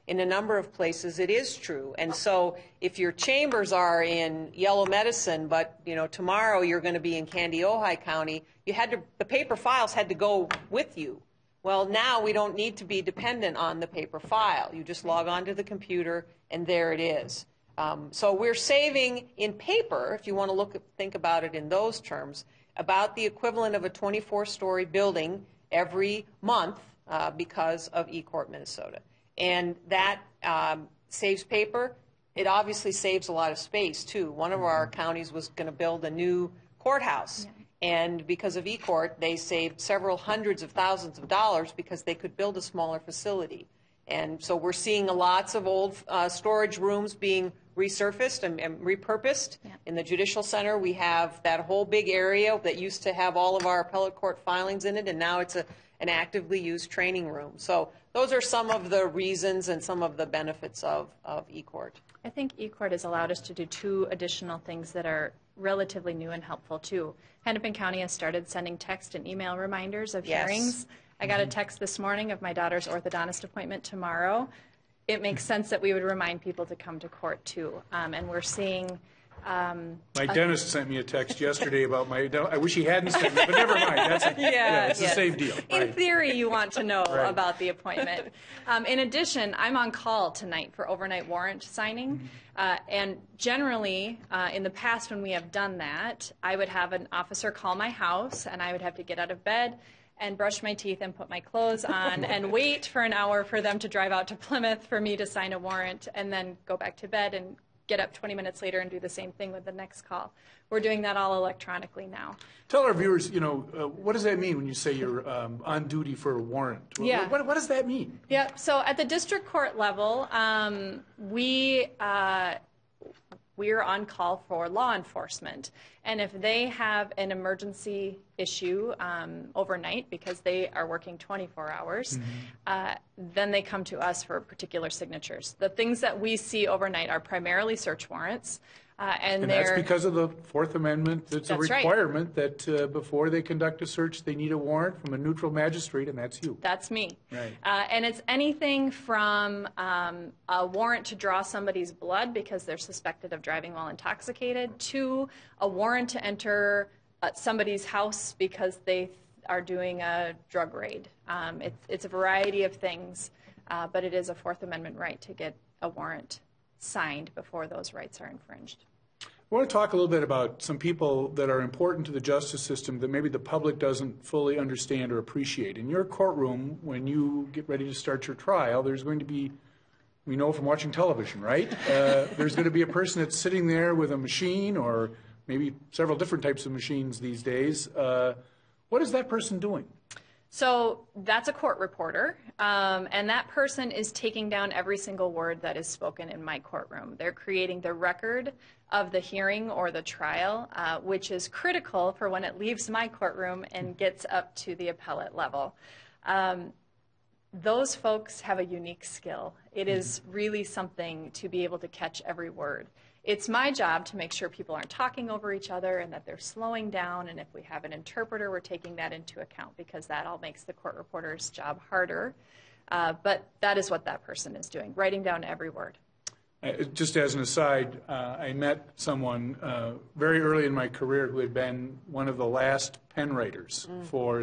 in a number of places it is true. And so if your chambers are in Yellow Medicine, but tomorrow you're going to be in Candy, Ojai County, the paper files had to go with you. Well, now we don't need to be dependent on the paper file. You just log on to the computer, and there it is. So we're saving in paper, if you want to think about it in those terms, about the equivalent of a 24-story building every month because of eCourt Minnesota. And that saves paper. It obviously saves a lot of space, too. One of our counties was going to build a new courthouse. Yeah. And because of eCourt, they saved several hundreds of thousands of dollars because they could build a smaller facility. And so we're seeing lots of old storage rooms being resurfaced and repurposed. Yeah. In the Judicial Center, we have that whole big area that used to have all of our appellate court filings in it, and now it's an actively used training room. So those are some of the reasons and some of the benefits of eCourt. I think eCourt has allowed us to do 2 additional things that are relatively new and helpful, too. Hennepin County has started sending text and email reminders of hearings. I got a text this morning of my daughter's orthodontist appointment tomorrow. It makes sense that we would remind people to come to court, too. And we're seeing... my dentist sent me a text yesterday about I wish he hadn't sent me, but never mind. It's the same deal. In theory, you want to know about the appointment. In addition, I'm on call tonight for overnight warrant signing. And generally, in the past when we have done that, I would have an officer call my house, and I would have to get out of bed and brush my teeth and put my clothes on and wait for an hour for them to drive out to Plymouth for me to sign a warrant and then go back to bed and get up 20 minutes later and do the same thing with the next call. We're doing that all electronically now. Tell our viewers, what does that mean when you say you're on duty for a warrant? Yeah. What does that mean? Yeah, so at the district court level, we're on call for law enforcement. And if they have an emergency issue overnight because they are working 24 hours, then they come to us for particular signatures. The things that we see overnight are primarily search warrants. And that's because of the Fourth Amendment. It's a requirement right. that before they conduct a search, they need a warrant from a neutral magistrate, and that's you. That's me. Right. And it's anything from a warrant to draw somebody's blood because they're suspected of driving while intoxicated to a warrant to enter somebody's house because they are doing a drug raid. It's a variety of things, but it is a Fourth Amendment right to get a warrant signed before those rights are infringed. I want to talk a little bit about some people that are important to the justice system that maybe the public doesn't fully understand or appreciate. In your courtroom, when you get ready to start your trial, there's going to be, we know from watching television, right? There's going to be a person that's sitting there with a machine or maybe several different types of machines these days. What is that person doing? So that's a court reporter, and that person is taking down every single word that is spoken in my courtroom. They're creating the record of the hearing or the trial, which is critical for when it leaves my courtroom and gets up to the appellate level. Those folks have a unique skill. It is really something to be able to catch every word. It's my job to make sure people aren't talking over each other and that they're slowing down, and if we have an interpreter, we're taking that into account because that all makes the court reporter's job harder. But that is what that person is doing, writing down every word. Just as an aside, I met someone very early in my career who had been one of the last pen writers for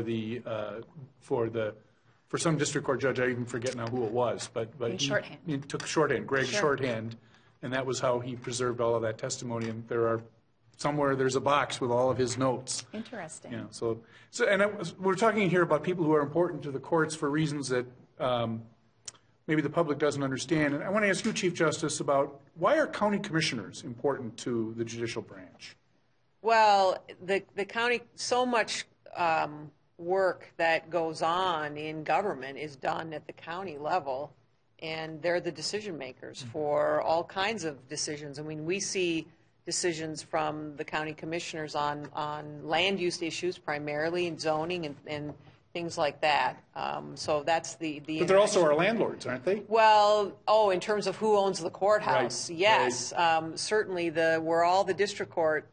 some district court judge. I even forget now who it was, but he took shorthand, Greg Shorthand. And that was how he preserved all of that testimony. And there's a box with all of his notes. Interesting. Yeah. We're talking here about people who are important to the courts for reasons that maybe the public doesn't understand. And I want to ask you, Chief Justice, about why are county commissioners important to the judicial branch? Well, the county, so much work that goes on in government is done at the county level. And they're the decision makers for all kinds of decisions. I mean, we see decisions from the county commissioners on land use issues, primarily in zoning and things like that. So that's the But they're also our landlords, aren't they? Well, in terms of who owns the courthouse, right. Yes. Right. Certainly where all the district court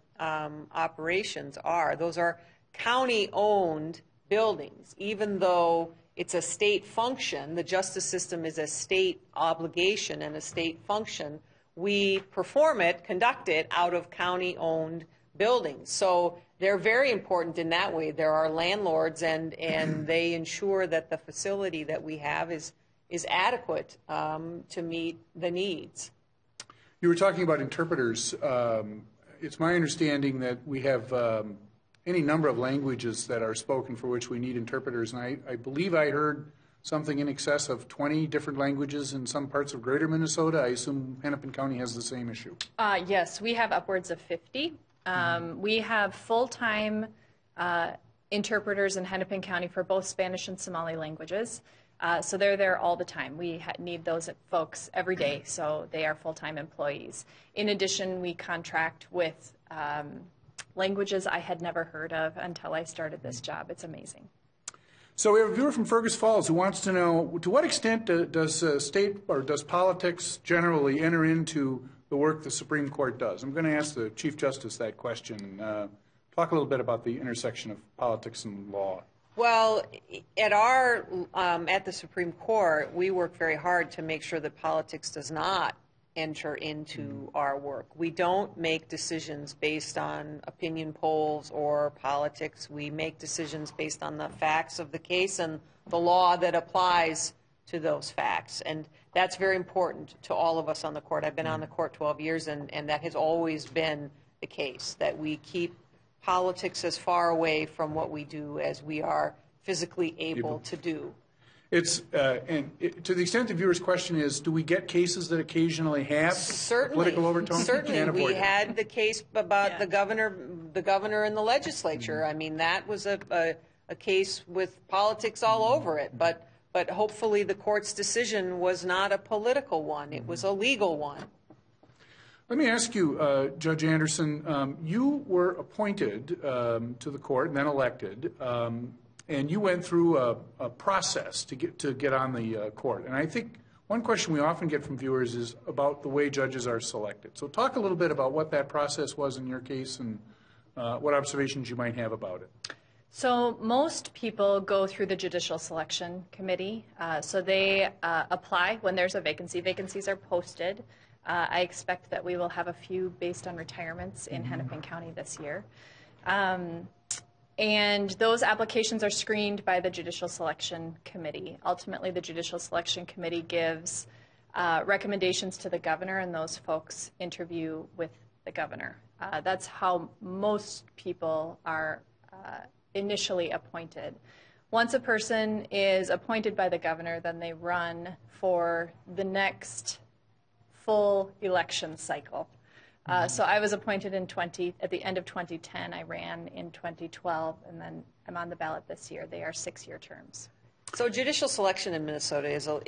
operations are. Those are county-owned buildings, even though it's a state function. The justice system is a state obligation and a state function. We perform it, conduct it out of county-owned buildings. So they're very important in that way. There are landlords, and they ensure that the facility that we have is adequate to meet the needs. You were talking about interpreters. It's my understanding that we have any number of languages that are spoken for which we need interpreters, and I believe I heard something in excess of 20 different languages in some parts of greater Minnesota. I assume Hennepin County has the same issue. Yes, we have upwards of 50. We have full-time interpreters in Hennepin County for both Spanish and Somali languages. So they're there all the time. We need those folks every day, so they are full-time employees. In addition, we contract with languages I had never heard of until I started this job. It's amazing. So we have a viewer from Fergus Falls who wants to know, to what extent does state or does politics generally enter into the work the Supreme Court does? I'm going to ask the Chief Justice that question. Talk a little bit about the intersection of politics and law. Well, at the Supreme Court, we work very hard to make sure that politics does not enter into our work. We don't make decisions based on opinion polls or politics. We make decisions based on the facts of the case and the law that applies to those facts. And that's very important to all of us on the court. I've been on the court 12 years, and that has always been the case, that we keep politics as far away from what we do as we are physically able to do. To the extent the viewer's question is, do we get cases that occasionally have political overtones? Certainly. We had the case about the governor and the legislature. I mean, that was a case with politics all over it. But hopefully the court's decision was not a political one. It was a legal one. Let me ask you, Judge Anderson, you were appointed to the court and then elected, and you went through a process to get on the court. And I think one question we often get from viewers is about the way judges are selected. So talk a little bit about what that process was in your case and what observations you might have about it. So most people go through the Judicial Selection Committee. So they apply when there's a vacancy. Vacancies are posted. I expect that we will have a few based on retirements in Hennepin County this year. And those applications are screened by the Judicial Selection Committee. Ultimately, the Judicial Selection Committee gives recommendations to the governor, and those folks interview with the governor. That's how most people are initially appointed. Once a person is appointed by the governor, then they run for the next full election cycle. So I was appointed at the end of 2010. I ran in 2012, and then I'm on the ballot this year. They are 6-year terms. So judicial selection in Minnesota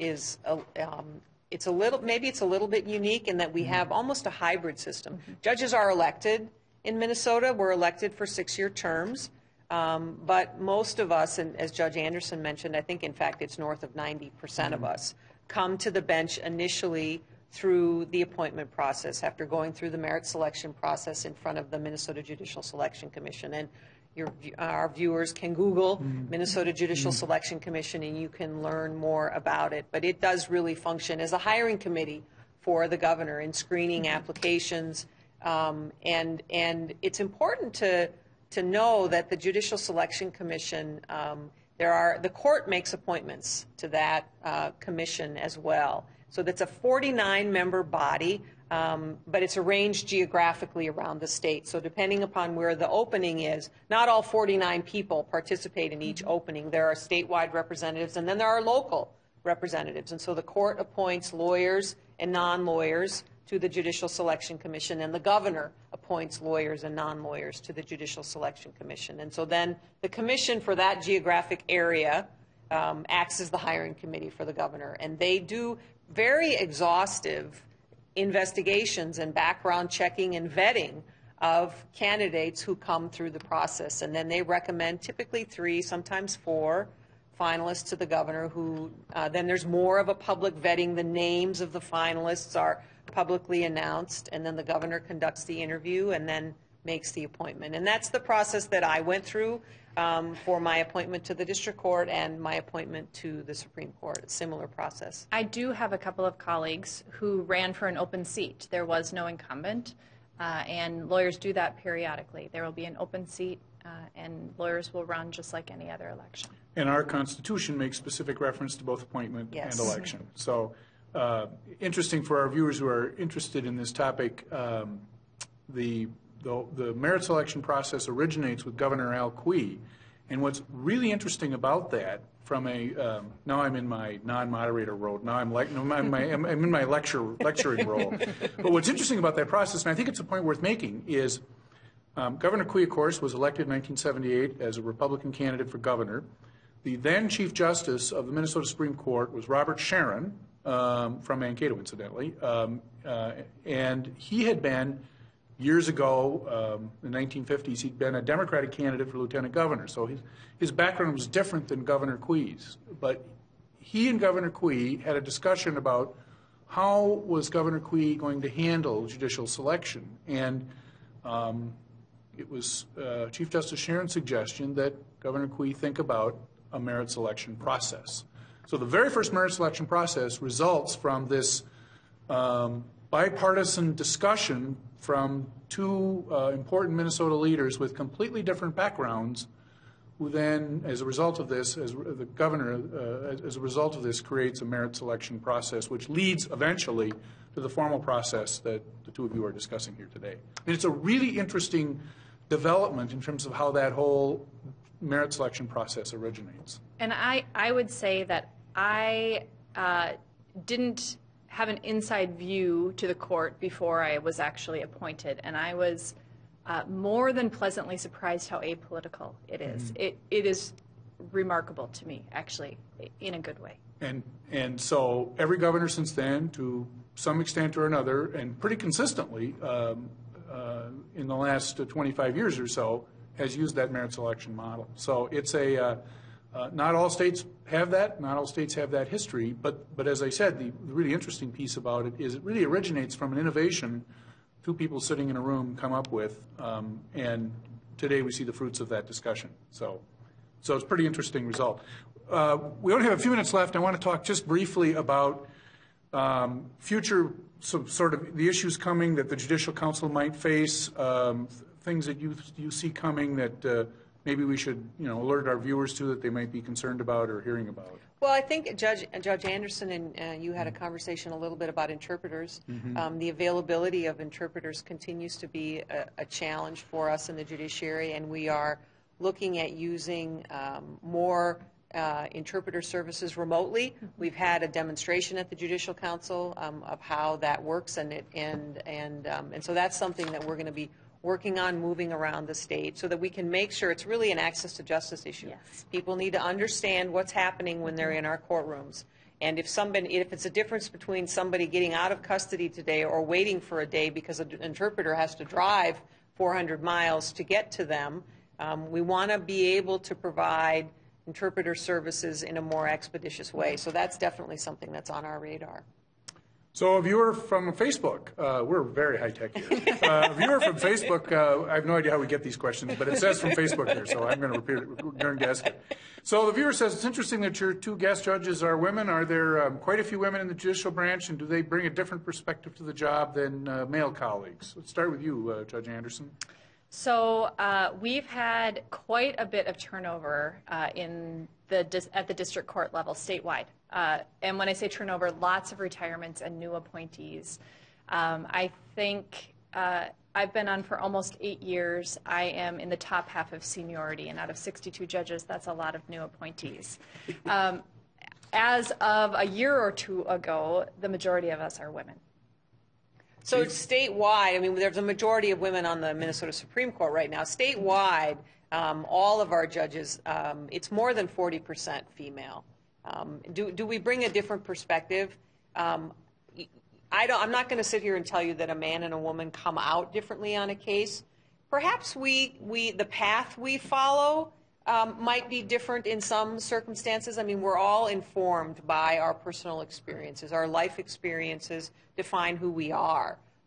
it's a little bit unique in that we have almost a hybrid system. Judges are elected in Minnesota. We're elected for 6-year terms. But most of us, and as Judge Anderson mentioned, I think in fact it's north of 90% of us, come to the bench initially through the appointment process after going through the merit selection process in front of the Minnesota Judicial Selection Commission. And our viewers can Google Minnesota Judicial Selection Commission and you can learn more about it. But it does really function as a hiring committee for the governor in screening applications. And it's important to know that the Judicial Selection Commission, the court makes appointments to that commission as well. So that's a 49-member body, but it's arranged geographically around the state. So depending upon where the opening is, not all 49 people participate in each opening. There are statewide representatives, and then there are local representatives. And so the court appoints lawyers and non-lawyers to the Judicial Selection Commission, and the governor appoints lawyers and non-lawyers to the Judicial Selection Commission. And so then the commission for that geographic area acts as the hiring committee for the governor. And they do very exhaustive investigations and background checking and vetting of candidates who come through the process. And then they recommend typically 3, sometimes 4 finalists to the governor who then there's more of a public vetting. The names of the finalists are publicly announced, and then the governor conducts the interview, and then makes the appointment. And that's the process that I went through for my appointment to the district court and my appointment to the Supreme Court. A similar process. I do have a couple of colleagues who ran for an open seat. There was no incumbent, and lawyers do that periodically. There will be an open seat, and lawyers will run just like any other election. And our Constitution makes specific reference to both appointment and election. So interesting for our viewers who are interested in this topic, the merit selection process originates with Governor Al Quie. And what's really interesting about that, from a now I'm in my non-moderator role. Now I'm in my lecturing role. But what's interesting about that process, and I think it's a point worth making, is Governor Quie, of course, was elected in 1978 as a Republican candidate for governor. The then Chief Justice of the Minnesota Supreme Court was Robert Sharon, from Mankato, incidentally, and he had been, years ago, in the 1950s, he'd been a Democratic candidate for lieutenant governor. So his background was different than Governor Quie's. But he and Governor Quie had a discussion about how was Governor Quie going to handle judicial selection. And it was Chief Justice Sharon's suggestion that Governor Quie think about a merit selection process. So the very first merit selection process results from this bipartisan discussion from two important Minnesota leaders with completely different backgrounds, who then, as a result of this, as the governor, as a result of this, creates a merit selection process, which leads eventually to the formal process that the two of you are discussing here today. And it's a really interesting development in terms of how that whole merit selection process originates. And I would say that I didn't have an inside view to the court before I was actually appointed, and I was more than pleasantly surprised how apolitical it is. It is remarkable to me, actually, in a good way. And so every governor since then, to some extent or another, and pretty consistently in the last 25 years or so, has used that merit selection model. So it's not all states have that, not all states have that history, but as I said, the really interesting piece about it is it really originates from an innovation two people sitting in a room come up with, and today we see the fruits of that discussion. So it's a pretty interesting result. We only have a few minutes left. I want to talk just briefly about future sort of the issues coming that the Judicial Council might face, things that you see coming that maybe we should, alert our viewers to that they might be concerned about or hearing about. Well, I think Judge Anderson and you had a conversation a little bit about interpreters. The availability of interpreters continues to be a challenge for us in the judiciary, and we are looking at using more interpreter services remotely. We've had a demonstration at the Judicial Council of how that works, and so that's something that we're going to be working on moving around the state so that we can make sure it's really an access to justice issue. Yes. People need to understand what's happening when they're in our courtrooms. And if it's a difference between somebody getting out of custody today or waiting for a day because an interpreter has to drive 400 miles to get to them, we want to be able to provide interpreter services in a more expeditious way. So that's definitely something that's on our radar. So a viewer from Facebook, we're very high-tech here. A viewer from Facebook, I have no idea how we get these questions, but it says from Facebook here, so I'm going to repeat it. We're going to guess it. So the viewer says, it's interesting that your two guest judges are women. Are there quite a few women in the judicial branch, and do they bring a different perspective to the job than male colleagues? Let's start with you, Judge Anderson. So we've had quite a bit of turnover at the district court level statewide. And when I say turnover, lots of retirements and new appointees. I think I've been on for almost 8 years. I am in the top half of seniority, and out of 62 judges, that's a lot of new appointees. As of a year or two ago, the majority of us are women. So statewide, I mean, there's a majority of women on the Minnesota Supreme Court right now. Statewide, all of our judges, it's more than 40% female. Do we bring a different perspective? I'm not going to sit here and tell you that a man and a woman come out differently on a case. Perhaps the path we follow might be different in some circumstances. I mean, we're all informed by our personal experiences. Our life experiences define who we are.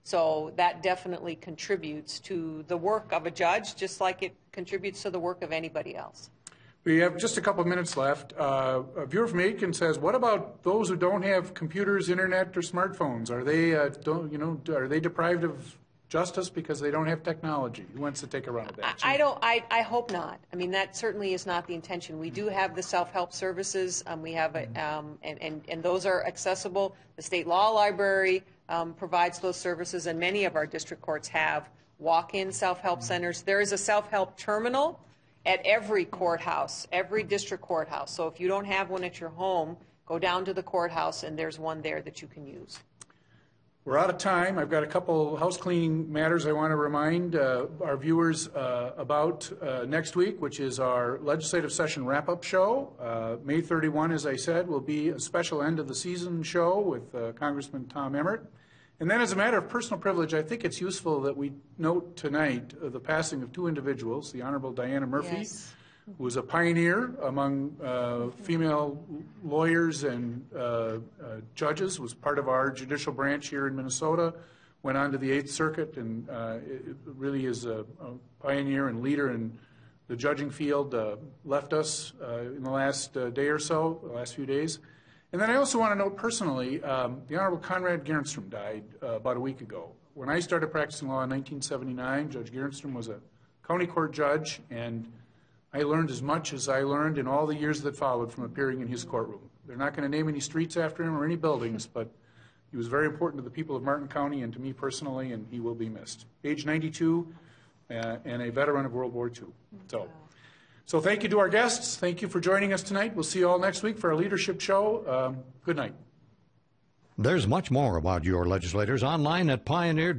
So that definitely contributes to the work of a judge, just like it contributes to the work of anybody else. We have just a couple of minutes left. A viewer from Aitkin says, "What about those who don't have computers, internet, or smartphones? Are they, are they deprived of justice because they don't have technology?" Who wants to take a run at that? I hope not. I mean, that certainly is not the intention. We do have the self-help services. We have, and those are accessible. The state law library provides those services, and many of our district courts have walk-in self-help centers. There is a self-help terminal at every courthouse, every district courthouse. So if you don't have one at your home, go down to the courthouse, and there's one there that you can use. We're out of time. I've got a couple house cleaning matters I want to remind our viewers about next week, which is our legislative session wrap-up show. May 31, as I said, will be a special end-of-the-season show with Congressman Tom Emmert. And then, as a matter of personal privilege, I think it's useful that we note tonight the passing of two individuals, the Honorable Diana Murphy, Yes. who was a pioneer among female lawyers and judges, was part of our judicial branch here in Minnesota, went on to the Eighth Circuit, and it really is a pioneer and leader in the judging field, left us in the last day or so, the last few days. And then I also want to note personally, the Honorable Conrad Gernstrom died about a week ago. When I started practicing law in 1979, Judge Gernstrom was a county court judge, and I learned as much as I learned in all the years that followed from appearing in his courtroom. They're not going to name any streets after him or any buildings, but he was very important to the people of Martin County and to me personally, and he will be missed. Age 92 and a veteran of World War II. So thank you to our guests. Thank you for joining us tonight. We'll see you all next week for our leadership show. Good night. There's much more about Your Legislators online at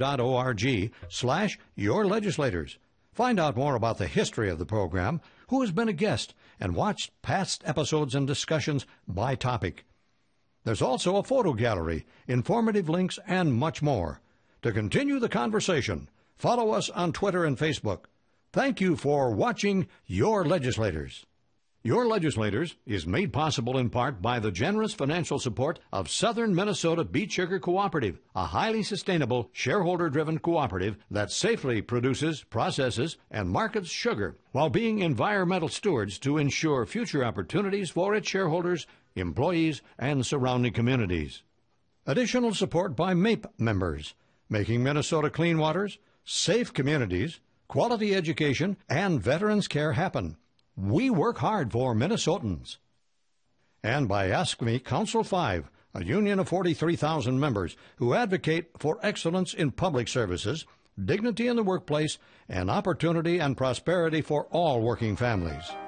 pioneer.org/yourlegislators. Find out more about the history of the program, who has been a guest, and watch past episodes and discussions by topic. There's also a photo gallery, informative links, and much more. To continue the conversation, follow us on Twitter and Facebook. Thank you for watching Your Legislators. Your Legislators is made possible in part by the generous financial support of Southern Minnesota Beet Sugar Cooperative, a highly sustainable, shareholder-driven cooperative that safely produces, processes, and markets sugar while being environmental stewards to ensure future opportunities for its shareholders, employees, and surrounding communities. Additional support by MAPE members, making Minnesota clean waters, safe communities, quality education, and veterans care happen. We work hard for Minnesotans. And by Ask Me Council 5, a union of 43,000 members who advocate for excellence in public services, dignity in the workplace, and opportunity and prosperity for all working families.